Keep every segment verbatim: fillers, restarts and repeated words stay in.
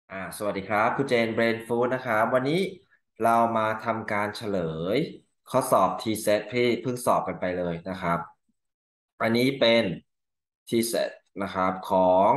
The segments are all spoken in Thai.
อ่าสวัสดีครับคุณเจนเบรนฟูดนะครับวันนี้เรามาทำการเฉลยข้อสอบ ที เซต ที่เพิ่งสอบกันไปเลยนะครับอันนี้เป็น ที เซต นะครับของ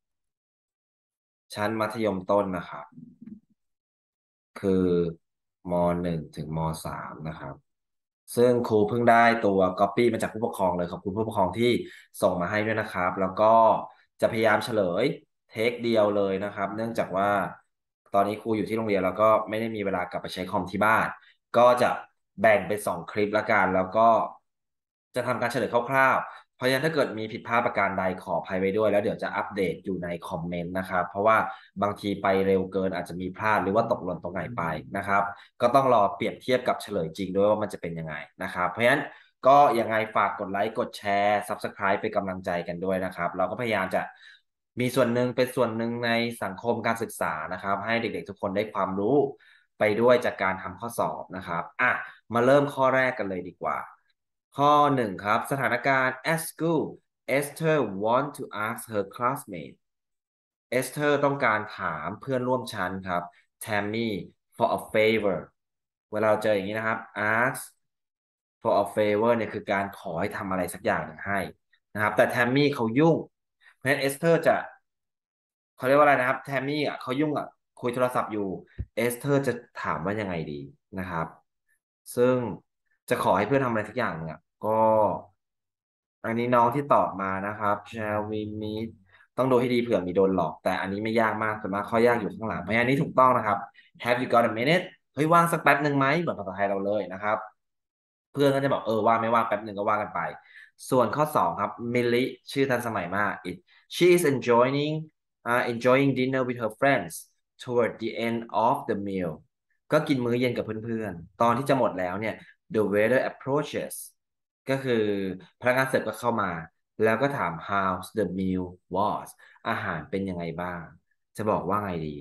ชั้นมัธยมต้นนะครับ คือมหนึ่งถึงมสามนะครับซึ่งครูเพิ่งได้ตัว Copy มาจากผู้ปกครองเลยขอบคุณผู้ปกครองที่ส่งมาให้ด้วยนะครับแล้วก็จะพยายามเฉลยเทคเดียวเลยนะครับเนื่องจากว่าตอนนี้ครูอยู่ที่โรงเรียนแล้วก็ไม่ได้มีเวลากลับไปใช้คอมที่บ้านก็จะแบ่งเป็นสองคลิปละกันแล้วก็จะทำการเฉลยคร่าวๆ เพราะฉะนั้นถ้าเกิดมีผิดพลาดประการใดขออภัยไว้ด้วยแล้วเดี๋ยวจะอัปเดตอยู่ในคอมเมนต์นะครับเพราะว่าบางทีไปเร็วเกินอาจจะมีพลาดหรือว่าตกหล่นตรงไหนไปนะครับก็ต้องรอเปรียบเทียบกับเฉลยจริงด้วยว่ามันจะเป็นยังไงนะครับเพราะฉะนั้นก็ยังไงฝากกดไลค์กดแชร์ ซับสไครบ์ เป็นกำลังใจกันด้วยนะครับเราก็พยายามจะมีส่วนหนึ่งเป็นส่วนหนึ่งในสังคมการศึกษานะครับให้เด็กๆทุกคนได้ความรู้ไปด้วยจากการทำข้อสอบนะครับอ่ะมาเริ่มข้อแรกกันเลยดีกว่า ข้อหนึ่งครับสถานการณ์ at school Esther want to ask her classmate Esther ต้องการถามเพื่อนร่วมชั้นครับ Tammy for a favor เวลาเราเจออย่างนี้นะครับ ask for a favor เนี่ยคือการขอให้ทำอะไรสักอย่างหนึ่งให้นะครับแต่ Tammy เขายุ่งเพราะฉะนั้น Esther จะเขาเรียกว่าอะไรนะครับ Tammy อ่ะเขายุ่งอ่ะคุยโทรศัพท์อยู่ Esther จะถามว่ายังไงดีนะครับซึ่งจะขอให้เพื่อนทำอะไรสักอย่างเนี่ยก็อันนี้น้องที่ตอบมานะครับ shall we meet ต้องดูให้ดีเผื่อมีโดนหลอกแต่อันนี้ไม่ยากมากส่วนมากข้อยากอยู่ข้างหลังเพราะฉะนั้นอันนี้ถูกต้องนะครับ have you got a minute เฮ้ยว่างสักแป๊บหนึ่งไหมเหมือนภาษาไทยเราเลยนะครับเพื่อนก็จะบอกเออว่างไม่ว่างแป๊บหนึ่งก็ว่ากันไปส่วนข้อสองครับมิลลิชื่อทันสมัยมาก it she is enjoying uh, enjoying dinner with her friends toward the end of the meal ก็กินมื้อเย็นกับเพื่อนๆตอนที่จะหมดแล้วเนี่ย the waiter approaches ก็คือพนักงานเสิร์ฟก็เข้ามาแล้วก็ถาม how's the meal was อาหารเป็นยังไงบ้างจะบอกว่าไงดี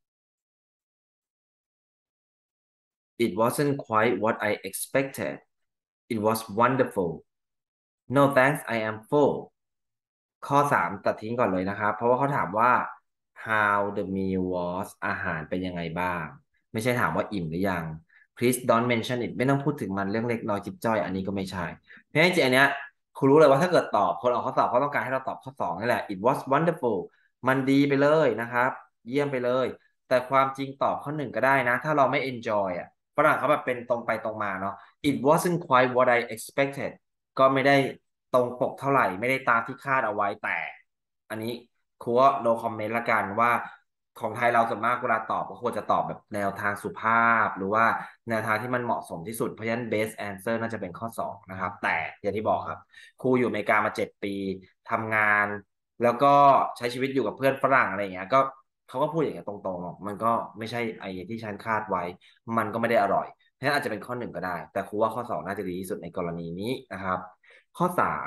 It wasn't quite what I expected. It was wonderful. No thanks, I am full. ข้อสามตัดทิ้งก่อนเลยนะครับเพราะว่าเขาถามว่า how the meal was อาหารเป็นยังไงบ้างไม่ใช่ถามว่าอิ่มหรือยัง please don't mention it ไม่ต้องพูดถึงมันเรื่องเล็กน้อยจิ๊บจ้อยอันนี้ก็ไม่ใช่เพราะฉะนั้นจริงๆอันเนี้ยคุณรู้เลยว่าถ้าเกิดตอบคนออกข้อสอบเขาต้องการให้เราตอบข้อสองนี่แหละ it was wonderful มันดีไปเลยนะครับเยี่ยมไปเลยแต่ความจริงตอบข้อหนึ่งก็ได้นะถ้าเราไม่ enjoy อ่ะฝรั่งเขาแบบเป็นตรงไปตรงมาเนาะ it wasn't quite what I expected ก็ไม่ได้ตรงปกเท่าไหร่ไม่ได้ตามที่คาดเอาไว้แต่อันนี้ครูว่า no comment ละกันว่าของไทยเราส่วนมากเวลาตอบก็ควรจะตอบแบบแนวทางสุภาพหรือว่าแนวทางที่มันเหมาะสมที่สุดเพราะฉะนั้น best answer น่าจะเป็นข้อสองนะครับแต่อย่างที่บอกครับครูอยู่อเมริกามาเจ็ดปีทำงานแล้วก็ใช้ชีวิตอยู่กับเพื่อนฝรั่งอะไรอย่างเงี้ยก็เขาก็พูดอย่างเงี้ยตรงๆหรอกมันก็ไม่ใช่ไอ้ที่ฉันคาดไว้มันก็ไม่ได้อร่อยเพราะฉะนั้นอาจจะเป็นข้อหนึ่งก็ได้แต่ครูว่าข้อสองน่าจะดีที่สุดในกรณีนี้นะครับ ข้อสาม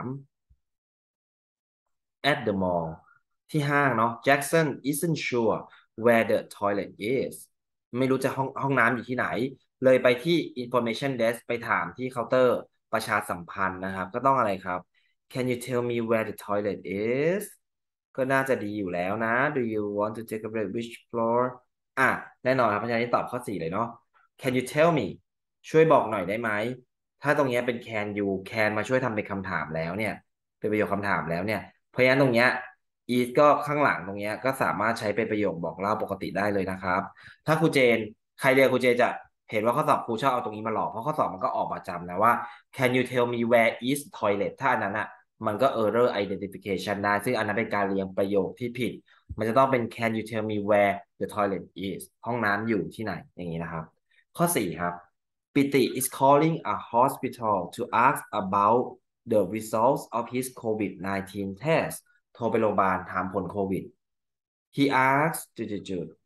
at the mall ที่ห้างเนาะ Jackson isn't sure where the toilet is ไม่รู้จะห้องห้องน้ำอยู่ที่ไหนเลยไปที่ information desk ไปถามที่เคาน์เตอร์ประชาสัมพันธ์นะครับก็ต้องอะไรครับ Can you tell me where the toilet is ก็น่าจะดีอยู่แล้วนะ Do you want to take a break which floor อ่ะแน่นอนครับเพราะฉะนั้นตอบข้อสี่เลยเนาะ Can you tell me ช่วยบอกหน่อยได้ไหมถ้าตรงนี้เป็น can you can มาช่วยทำเป็นคำถามแล้วเนี่ยเป็นประโยคคำถามแล้วเนี่ยเพราะฉะนั้นตรงเนี้ย is ก็ข้างหลังตรงเนี้ยก็สามารถใช้เป็นประโยคบอกเล่าปกติได้เลยนะครับถ้าครูเจนใครเรียนครูเจนจะเห็นว่าข้อสอบครูชอบเอาตรงนี้มาหลอกเพราะข้อสอบมันก็ออกมาจำนะว่า can you tell me where is toilet ถ้าอันนั้นอ่ะมันก็ error identification ได้ซึ่งอันนั้นเป็นการเรียงประโยคที่ผิดมันจะต้องเป็น can you tell me where the toilet is ห้องน้ำอยู่ที่ไหนอย่างนี้นะครับข้อสี่ครับ Piti is calling a hospital to ask about the results of his โควิด ไนน์ทีน test โทรไปโรงพยาบาลถามผลโควิด he asked จุด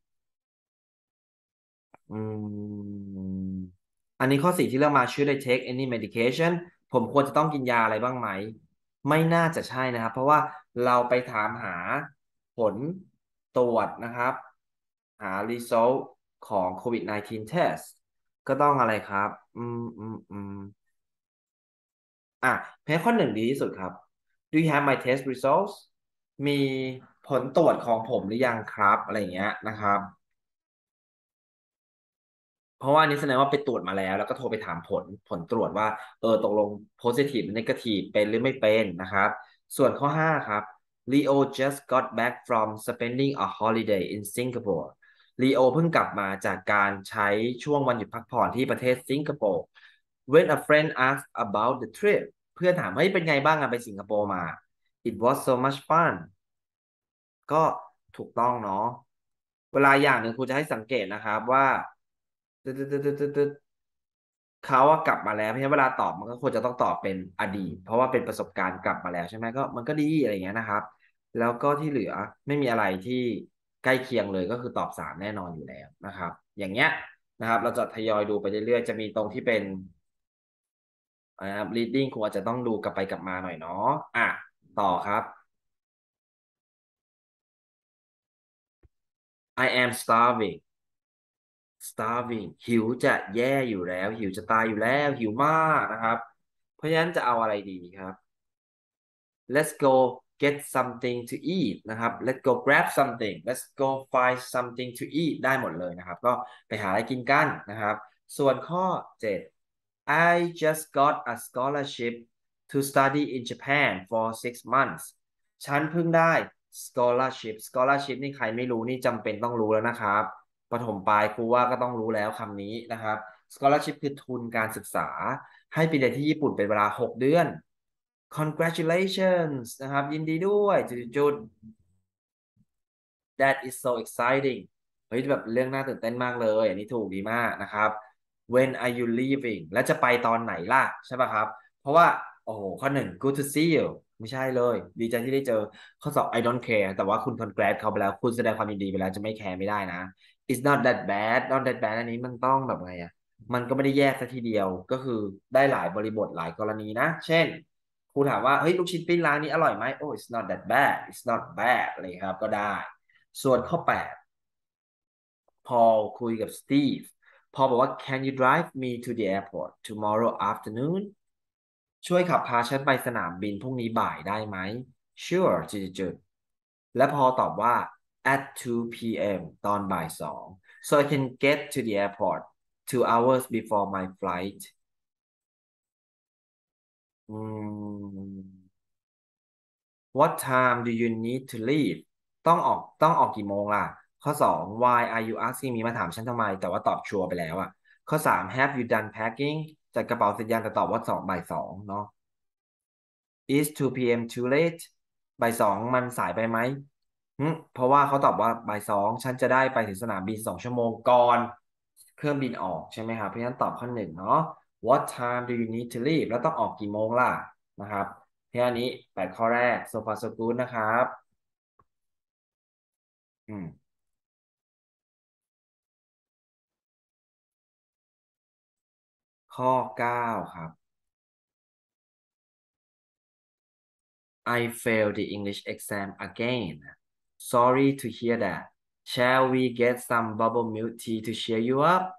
ๆอืมอันนี้ข้อสี่ที่เรื่องมา should I take any medication ผมควรจะต้องกินยาอะไรบ้างไหม ไม่น่าจะใช่นะครับ เพราะว่าเราไปถามหาผลตรวจนะครับ หา result ของ โควิด ไนน์ทีน test ก็ต้องอะไรครับอืมอืมอืม อ่ะเพจข้อหนึ่งดีที่สุดครับ Do you have my test results มีผผลตรวจของผมหรือยังครับอะไรเงี้ยนะครับเพราะว่าอันนี้แสดงว่าไปตรวจมาแล้วแล้วก็โทรไปถามผลผลตรวจว่าเออตกลง positive หรือ negative เป็นหรือไม่เป็นนะครับส่วนข้อห้าครับ Leo just got back from spending a holiday in Singapore Leo เพิ่งกลับมาจากการใช้ช่วงวันหยุดพักผ่อนที่ประเทศสิงคโปร์ When a friend asked about the trip เพื่อนถามเฮ้ยเป็นไงบ้างอะไปสิงคโปร์มา It was so much fun ก็ถูกต้องเนาะเวลาอย่างหนึ่งครูจะให้สังเกตนะครับว่าตึ๊ดตึ๊ดตึ๊ดตึ๊ดตึ๊ดเขาว่ากลับมาแล้วเพราะฉะนั้นเวลาตอบมันก็ควรจะต้องตอบเป็นอดีตเพราะว่าเป็นประสบการณ์กลับมาแล้วใช่ไหมก็มันก็ดีอะไรเงี้ยนะครับแล้วก็ที่เหลือไม่มีอะไรที่ใกล้เคียงเลยก็คือตอบสามแน่นอนอยู่แล้วนะครับอย่างเงี้ยนะครับเราจะทยอยดูไปเรื่อยๆจะมีตรงที่เป็นนะครับ reading ครูอาจจะต้องดูกลับไปกลับมาหน่อยเนาะอ่ะต่อครับ I am starving starving หิวจะแย่อยู่แล้วหิวจะตายอยู่แล้วหิวมากนะครับเพราะฉะนั้นจะเอาอะไรดีครับ let's go get something to eat นะครับ let's go grab something let's go find something to eat ได้หมดเลยนะครับก็ไปหาอะไรกินกันนะครับส่วนข้อเจ็ด I just got a scholarship to study in Japan for six months ฉันเพิ่งได้ scholarship scholarship นี่ใครไม่รู้นี่จำเป็นต้องรู้แล้วนะครับประถมปลายครูว่าก็ต้องรู้แล้วคำนี้นะครับ scholarship คือทุนการศึกษาให้ไปเรียนที่ญี่ปุ่นเป็นเวลาหกเดือน congratulations นะครับยินดีด้วยจุด That is so exciting เฮ้ยแบบเรื่องน่าตื่นเต้นมากเลยอันนี้ถูกดีมากนะครับ When are you leaving แล้วจะไปตอนไหนล่ะใช่ป่ะครับเพราะว่าโอ้โหข้อหนึ่ง good to see you ไม่ใช่เลยดีใจที่ได้เจอข้อสอง I don't care แต่ว่าคุณ congrat เขาไปแล้วคุณแสดงความยินดีไปแล้วจะไม่แคร์ไม่ได้นะ It's not that bad not that bad อันนี้มันต้องแบบไงอะมันก็ไม่ได้แยกซะทีเดียวก็คือได้หลายบริบทหลายกรณีนะเช่นครูถามว่าเฮ้ยลูกชิ้นปิ้งร้านนี้อร่อยไหมโอ้ it's not that bad it's not bad อะไรครับก็ได้ ส่วนข้อแปดพอลคุยกับสตีฟพอลบอกว่า can you drive me to the airport tomorrow afternoon ช่วยขับพาฉันไปสนามบินพรุ่งนี้บ่ายได้ไหม sure จุดๆและพอตอบว่า at two p m ตอนบ่ายสอง so I can get to the airport two hours before my flight อืม What time do you need to leave ต้องออกต้องออกกี่โมงล่ะข้อสอง Why are you asking me มาถามฉันทำไมแต่ว่าตอบชัวร์ไปแล้วอะข้อสาม Have you done packing จัดกระเป๋าเสร็จยังแต่ตอบว่าสองบ่ายสองเนาะ Is two p m too late บ่ายสองมันสายไปไหมหึเพราะว่าเขาตอบว่าบ่ายสองฉันจะได้ไปถึงสนามบินสองชั่วโมงก่อนเครื่องบินออกใช่ไหมครับเพราะฉะนั้นตอบข้อหนึ่งเนาะ What time do you need to leave แล้วต้องออกกี่โมงล่ะนะครับแค่นี้แปดข้อแรก so far so good นะครับอืมข้อเก้าครับ I failed the English exam again sorry to hear that shall we get some bubble milk tea to cheer you up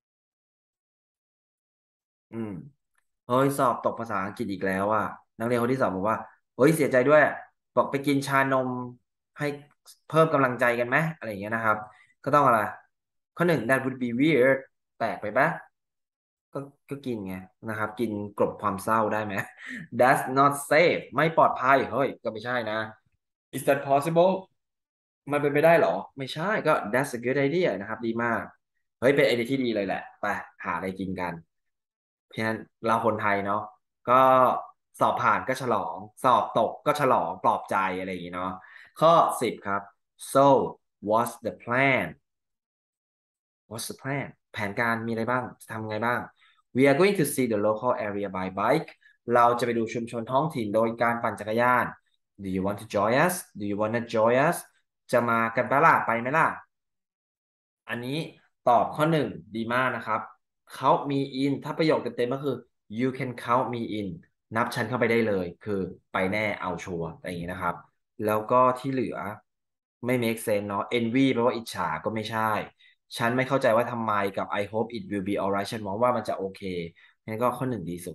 อืม เฮ้ยสอบตกภาษาอังกฤษอีกแล้วอ่ะนักเรียนคนที่สอบบอกว่าเฮ้ยเสียใจด้วยบอกไปกินชานมให้เพิ่มกำลังใจกันไหมอะไรอย่างเงี้ยนะครับก็ต้องอะไรข้อหนึ่ง that would be weird แปลกไปปะก็ก็กินไงนะครับกินกลบความเศร้าได้ไหม that's not safe ไม่ปลอดภัยเฮ้ยก็ไม่ใช่นะ is that possible มันเป็นไปได้เหรอไม่ใช่ก็ that's a good idea นะครับดีมากเฮ้ยเป็นไอเดียที่ดีเลยแหละไปหาอะไรกินกันเพราะฉะนั้นเราคนไทยเนาะก็สอบผ่านก็ฉลองสอบตกก็ฉลองปลอบใจอะไรอย่างงี้เนาะข้อสิบครับ so what's the plan what's the plan แผนการมีอะไรบ้างจะทำไงบ้าง we are going to see the local area by bike เราจะไปดูชุมชนท้องถิ่นโดยการปั่นจักรยาน do you want to join us do you want to join us จะมากันปะล่ะไปไหมล่ะ อันนี้ตอบข้อหนึ่งดีมากนะครับ count me in ถ้าประโยคเต็มๆก็คือ you can count me in นับฉันเข้าไปได้เลยคือไปแน่เอาชัวร์อะไรอย่างนี้นะครับแล้วก็ที่เหลือไม่ make sense เนาะ envy แปลว่าอิจฉาก็ไม่ใช่ฉันไม่เข้าใจว่าทำไมกับ I hope it will be alright ฉันมองว่ามันจะโอเคงั้นก็ข้อหนึ่งดีสุด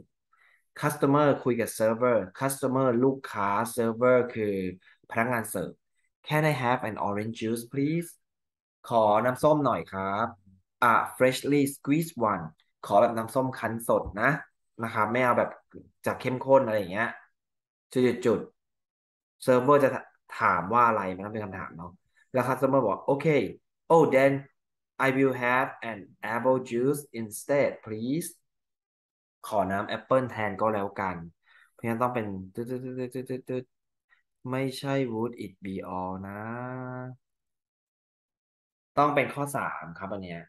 customer คุยกับ server customer ลูกค้า server คือพนักงานเสิร์ฟ Can I have an orange juice please ขอน้ำส้มหน่อยครับอ่ะ freshly squeezed one ขอแบบน้ำส้มคั้นสดนะนะครับไม่เอาแบบจากเข้มข้นอะไรอย่างเงี้ยจุดจุดจุดเซิร์ฟเวอร์จะถามว่าอะไรมันต้องเป็นคำถามเนาะแล้วคัสเตอร์บอกโอเค oh then I will have an apple juice instead please ขอน้ำแอปเปิลแทนก็แล้วกันเพราะฉะนั้นต้องเป็นตึ๊ดตึ๊ดตึ๊ดตึ๊ดตึ๊ดตึ๊ดไม่ใช่ would it be all นะต้องเป็นข้อสามครับอันเนี้ย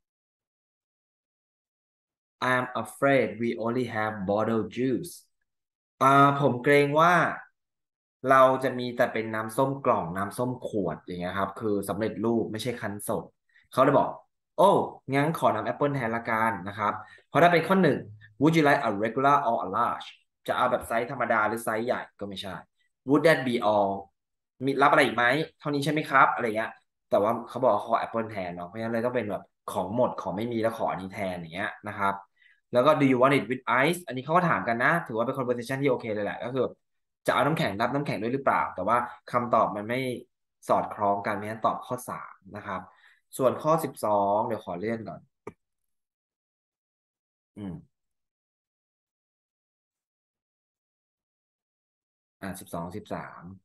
I'm afraid we only have bottled juice อ่าผมเกรงว่าเราจะมีแต่เป็นน้ำส้มกล่องน้ำส้มขวดอย่างเงี้ยครับคือสำเร็จรูปไม่ใช่คั้นสดเขาเลยบอกโอ้งั้นขอน้ำแอปเปิลแทนละกันนะครับเพราะถ้าเป็นข้อหนึ่ง would you like a regular or a large จะเอาแบบไซส์ธรรมดาหรือไซส์ใหญ่ก็ไม่ใช่ would that be all มีรับอะไรอีกไหมเท่านี้ใช่ไหมครับอะไรเงี้ยแต่ว่าเขาบอกขอแอปเปิลแทนเนาะเพราะฉะนั้นเลยต้องเป็นแบบของหมดของไม่มีแล้วขออันนี้แทนอย่างเงี้ยนะครับแล้วก็ do you want it with ice อันนี้เขาก็ถามกันนะถือว่าเป็น conversation ที่โอเคเลยแหละก็คือ จะเอาน้ำแข็งรับน้ำแข็งด้วยหรือเปล่าแต่ว่าคำตอบมันไม่สอดคล้องกันเพราะฉะนั้นตอบข้อสามนะครับส่วนข้อสิบสองเดี๋ยวขอเลื่อนก่อนอืมอ่าสิบสองสิบสาม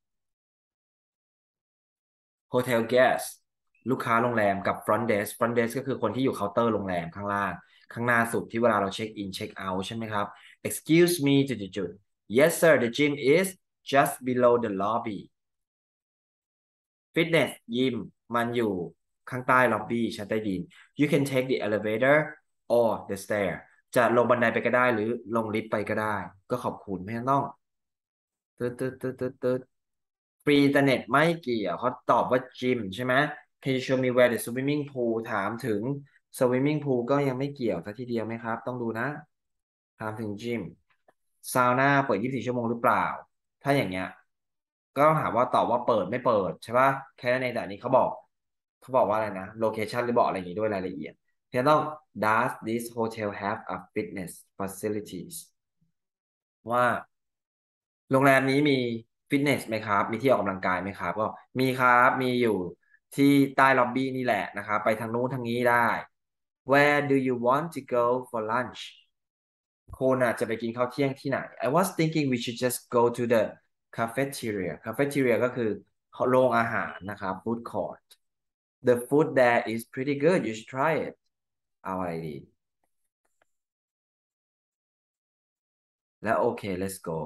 Hotel Guest ลูกค้าโรงแรมกับ Front Desk Front Desk ก็คือคนที่อยู่เคาน์เตอร์โรงแรมข้างล่างข้างหน้าสุดที่เวลาเราเช็คอินเช็คเอาท์ใช่ไหมครับ Excuse me จุดๆ Yes sir the gym is just below the lobby ฟิตเนสยิมมันอยู่ข้างใต้ล็อบบี้ชั้นใต้ดิน you can take the elevator or the stair จะลงบันไดไปก็ได้หรือลงลิฟต์ไปก็ได้ก็ขอบคุณไม่ต้องตึ๊ดตึ๊ดตึ๊ดตึ๊ดตึ๊ดฟรีอินเทอร์เน็ตไม่เกี่ยวเขาตอบว่าจิมใช่ไหม Can you show me where the swimming pool ถามถึง swimming pool ก็ยังไม่เกี่ยวสักทีเดียวไหมครับต้องดูนะถามถึงจิมซาวน่าเปิดยี่สิบสี่ชั่วโมงหรือเปล่าถ้าอย่างเงี้ย ก็ต้องถามว่าตอบว่าเปิดไม่เปิดใช่ป่ะแค่นั้นเองแต่อันนี้เขาบอกเขาบอกว่าอะไรนะโลเคชันหรือบอกอะไรอย่างนี้ด้วยรายละเอียดเพียงต้อง does this hotel have a fitness facilities ว่าโรงแรมนี้มีฟิตเนสไหมครับมีที่ออกกำลังกายไหมครับก็มีครับมีอยู่ที่ใต้ล็อบบี้นี่แหละนะครับไปทางนู้นทางนี้ได้ Where do you want to go for lunch คุณอ่ะจะไปกินข้าวเที่ยงที่ไหน I was thinking we should just go to the cafeteria cafeteria ก็คือโรงอาหารนะครับ food court the food there is pretty good you should try it เอาอะไรดีแล้วโอเค let's go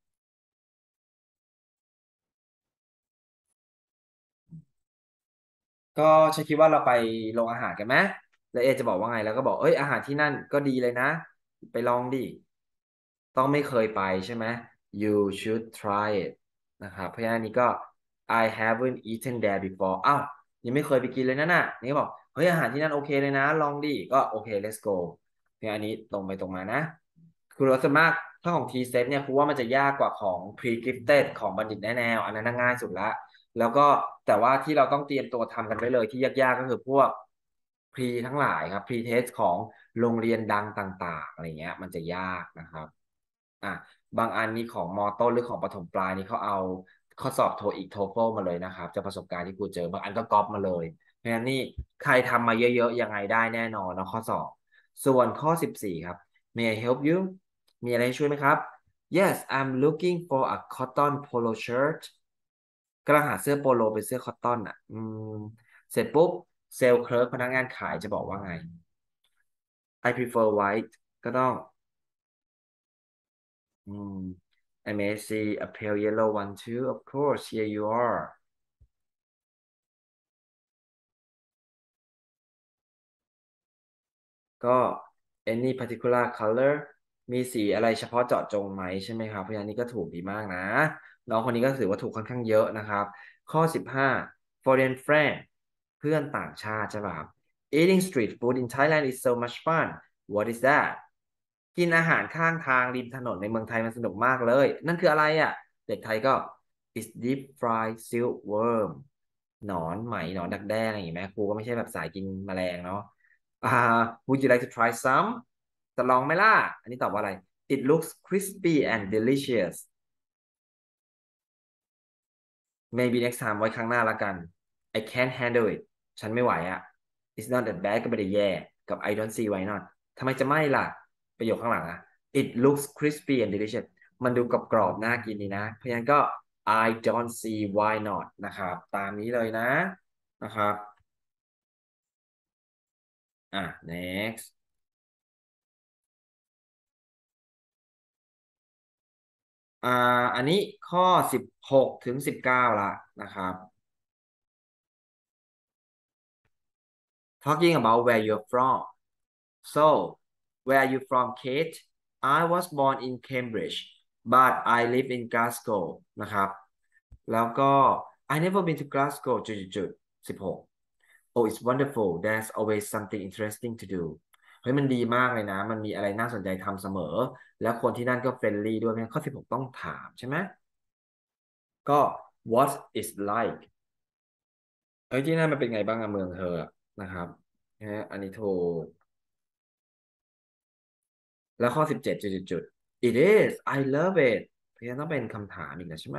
ก็ฉันคิดว่าเราไปโรงอาหารกันไหมแล้วเอจะบอกว่าไงแล้วก็บอกเอ้ยอาหารที่นั่นก็ดีเลยนะไปลองดิต้องไม่เคยไปใช่ไหม you should try it นะครับเพราะฉะนั้นอันนี้ก็ I haven't eaten there before อ้าวยังไม่เคยไปกินเลยนะน่ะนี่ก็บอกเฮ้ยอาหารที่นั่นโอเคเลยนะลองดิก็โอเค let's go เนี่ยอันนี้ตรงไปตรงมานะคือรสมากถ้าของ T set เนี่ยคือว่ามันจะยากกว่าของ pre-gifted ของบัณฑิตแน่แนวอันนั้นน่ะง่ายสุดละ แล้วก็แต่ว่าที่เราต้องเตรียมตัวทำกันไว้เลยที่ยากๆก็คือพวกพรีทั้งหลายครับพรีเทสของโรงเรียนดังต่างๆอะไรเงี้ยมันจะยากนะครับอ่ะบางอันนี้ของมอต้นหรือของประถมปลายนี่เขาเอาข้อสอบโทอีกโทเฟลมาเลยนะครับจากประสบการณ์ที่ครูเจอบางอันก็ก๊อปมาเลยเพราะฉะนั้นนี่ใครทำมาเยอะๆยังไงได้แน่นอนนะข้อสอบส่วนข้อสิบสี่ครับ May I help you มีอะไรให้ช่วยไหมครับ Yes I'm looking for a cotton polo shirt กำลังหาเสื้อโปโลเป็นเสื้อคอตตอนอ่ะอืมเสร็จปุ๊บเซลล์เคลิร์กพนักงานขายจะบอกว่าไง I prefer white ก็ต้องอืม I may see a pale yellow one too of course here you are ก็ any particular color มีสีอะไรเฉพาะเจาะจงไหมใช่ไหมครับเพราะฉะนั้นนี่ก็ถูกดีมากนะน้องคนนี้ก็ถือว่าถูกค่อนข้างเยอะนะครับข้อสิบห้า foreign friend เพื่อนต่างชาติใช่ป่ะครับ eating street food in Thailand is so much fun what is that กินอาหารข้างทางริมถนนในเมืองไทยมันสนุกมากเลยนั่นคืออะไรอ่ะเด็กไทยก็ is deep fried silkworm หนอนไหมหนอนดักแด้อะไรอย่างงี้ไหมครูก็ไม่ใช่แบบสายกินแมลงเนาะ อ่า would you like to try some จะลองไหมล่ะอันนี้ตอบว่าอะไร it looks crispy and delicious maybe next time ไว้ครั้งหน้าละกัน I can't handle it ฉันไม่ไหวอะ it's not that bad ก็ไม่ได้แย่กับ I don't see why not ทำไมจะไม่ล่ะประโยคข้างหลังอะ it looks crispy and delicious มันดูกรอบๆน่ากินดีนะเพราะฉะนั้นก็ I don't see why not นะครับตามนี้เลยนะนะครับอ่ะ next อ่าอันนี้ข้อสิบหกถึงสิบเก้าละนะครับ talking about where you're from so where are you from Kate I was born in Cambridge but I live in Glasgow นะครับแล้วก็ I never been to Glasgow จุดๆสิบหก oh it's wonderful there's always something interesting to do เฮ้ยมันดีมากเลยนะมันมีอะไรน่าสนใจทำเสมอแล้วคนที่นั่นก็เฟรนลี่ด้วยเพราะฉะนั้นข้อสิบหกต้องถามใช่ไหมก็ what is like เอ้ยที่นั่นมันเป็นไงบ้างอะเมืองเธออะนะครับนะฮะอันนี้ถูกแล้วข้อสิบเจ็ดจุดจุด it is I love it เพราะฉะนั้นต้องเป็นคำถามอีกแล้วใช่ไหม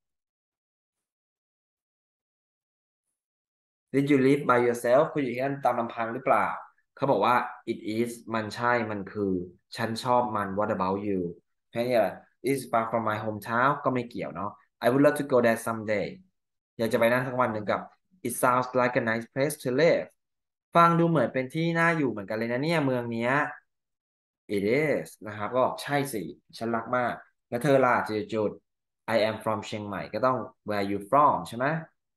Did you live by yourself คุณอยู่ที่นั่นตามลำพังหรือเปล่าเขาบอกว่า it is มันใช่มันคือฉันชอบมัน what about you แค่นี้แหละ is far from my hometown ก็ไม่เกี่ยวเนาะ I would love to go there someday อยากจะไปนั่นสักวันหนึ่งกับ it sounds like a nice place to live ฟังดูเหมือนเป็นที่น่าอยู่เหมือนกันเลยนะเนี่ยเมืองเนี้ย it is นะครับก็ใช่สิฉันรักมากแล้วเธอล่ะจุดจุด I am from เชียงใหม่ก็ต้อง where you from ใช่ไหม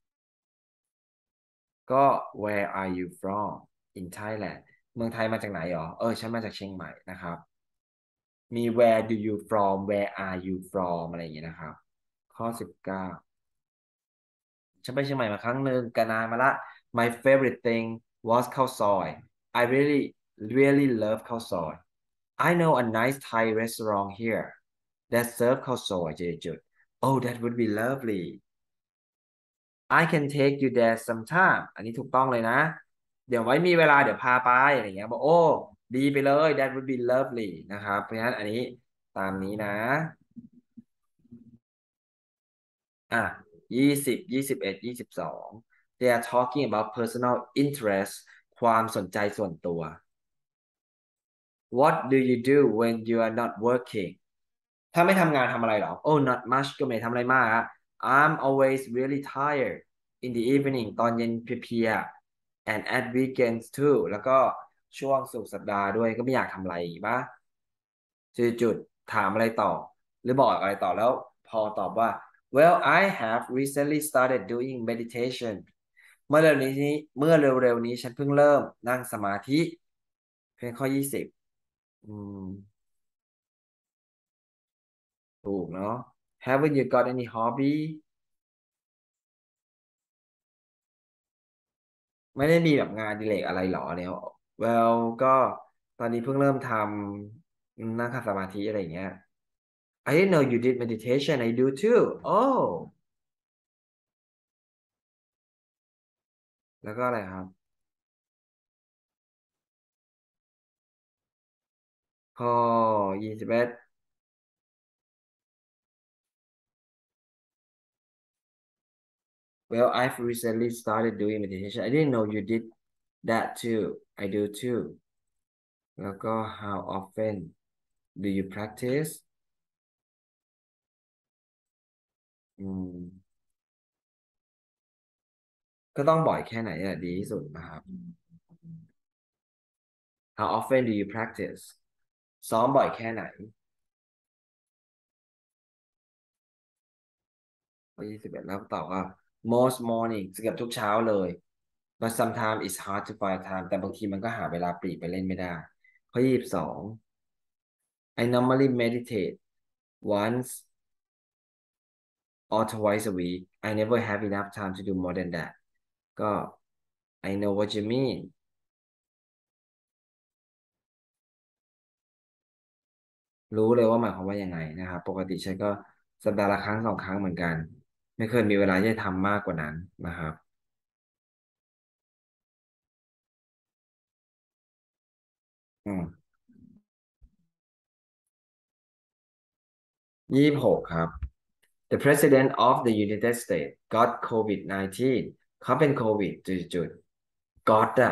ก็ where are you from in Thailand เมืองไทยมาจากไหนหรอเออฉันมาจากเชียงใหม่นะครับมี where do you from where are you from อะไรอย่างเงี้ยนะครับข้อสิบเก้าฉันไปเชียงใหม่มาครั้งหนึ่งกันนานมาละ my favorite thing was ข้าวซอย I really really love ข้าวซอย I know a nice Thai restaurant here that serve ข้าวซอยจุดๆ oh that would be lovely I can take you there sometime อันนี้ถูกต้องเลยนะ เดี๋ยวไว้มีเวลาเดี๋ยวพาไปอะไรเงี้ยบอกโอ้ดีไปเลย that would be lovely นะครับเพราะฉะนั้นอันนี้ตามนี้นะอ่ะยี่สิบยี่สิบเอ็ดยี่สิบสอง they are talking about personal interest ความสนใจส่วนตัว what do you do when you are not working ถ้าไม่ทำงานทำอะไรหรอ oh not much ก็ไม่ทำอะไรมากอะ I'm always really tired in the evening ตอนเย็นเพลียๆ and at weekends too แล้วก็ช่วงสุดสัปดาห์ด้วยก็ไม่อยากทำอะไรอีกปะจุดจุดถามอะไรต่อหรือบอกอะไรต่อแล้วพอตอบว่า well I have recently started doing meditation เมื่อเร็วนี้เมื่อเร็วๆนี้ฉันเพิ่งเริ่มนั่งสมาธิเพียงข้อยี่สิบอืมถูกเนาะ haven't you got any hobby ไม่ได้มีแบบงานอดิเรกอะไรหรอเนี่ย well ก็ตอนนี้เพิ่งเริ่มทำนั่งขัดสมาธิอะไรอย่างเงี้ย I didn't know you did meditation I do too oh แล้วก็อะไรครับข้อยี่สิบเอ็ด well I've recently started doing meditation I didn't know you did that too I do too แล้วก็ how often do you practice อืมก็ต้องบ่อยแค่ไหนอ่ะดีที่สุดนะครับ how often do you practice ซ้อมบ่อยแค่ไหน ข้อยี่สิบเอ็ดแล้วตอบว่า most morning เกือบทุกเช้าเลย but sometimes it's hard to find time แต่บางทีมันก็หาเวลาปลีกไปเล่นไม่ได้ข้อยี่สิบสอง I normally meditate once or twice a week I never have enough time to do more than that ก็ I know what you mean รู้เลยว่าหมายความว่ายังไงนะครับปกติฉันก็สัปดาห์ละครั้งสองครั้งเหมือนกันไม่เคยมีเวลาที่จะทำมากกว่านั้นนะครับอืมยี่สิบหกครับ The President of the United States got โควิด ไนน์ทีน เขาเป็นโควิดจุดๆ got อะ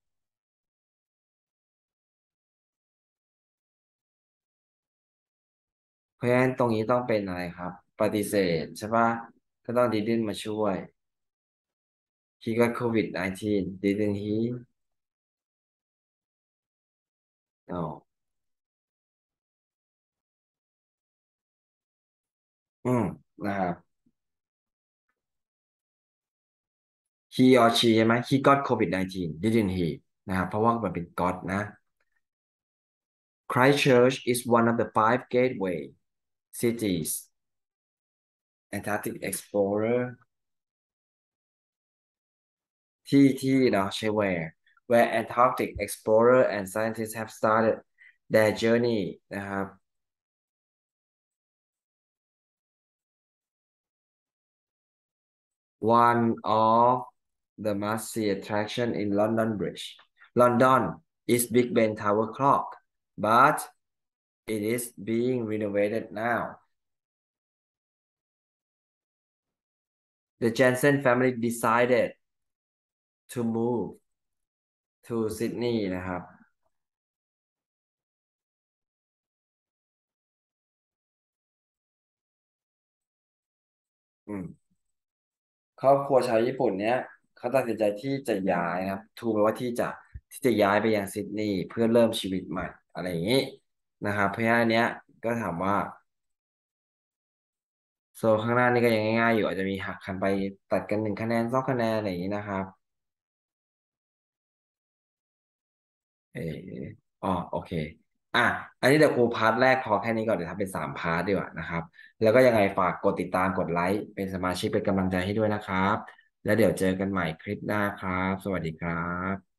เพราะฉะนั้นตรงนี้ต้องเป็นอะไรครับปฏิเสธใช่ปะก็ต้อง didn't มาช่วย he got โควิด ไนน์ทีน didn't he no อืมนะครับ he or she ใช่ไหม he got โควิด ไนน์ทีน didn't he นะครับเพราะว่ามันเป็น got นะ Christchurch is one of the five gateway cities Antarctic Explorer ที่ที่เนาะใช่ where where Antarctic explorer and scientists have started their journey นะครับ one of the must-see attraction in London Bridge London is Big Ben Tower clock but it is being renovated now the Jensen family decided to move to Sydney นะครับอืม ครอบครัวชาวญี่ปุ่นเนี้ยเขาตัดสินใจที่จะย้ายนะครับทูแปลว่าที่จะที่จะย้ายไปยังซิดนีย์เพื่อเริ่มชีวิตใหม่อะไรอย่างนี้นะครับเพราะฉะนั้นอันเนี้ยก็ถามว่าโซนข้างหน้านี่ก็ยังง่ายๆอยู่อาจจะมีหักกันไปตัดกันหนึ่งคะแนนสองคะแนนอะไรอย่างนี้นะครับเอออ๋อโอเคอ่ะอันนี้เดี๋ยวครูพาร์ทแรกพอแค่นี้ก่อนเดี๋ยวทำเป็นสามพาร์ทดีกว่านะครับแล้วก็ยังไงฝากกดติดตามกดไลค์เป็นสมาชิกเป็นกำลังใจให้ด้วยนะครับแล้วเดี๋ยวเจอกันใหม่คลิปหน้าครับสวัสดีครับ